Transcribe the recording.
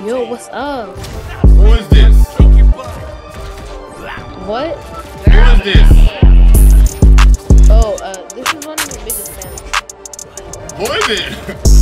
Yo, what's up? Who is this? What? Who is this? Oh, this is one of the biggest fans. Who is it?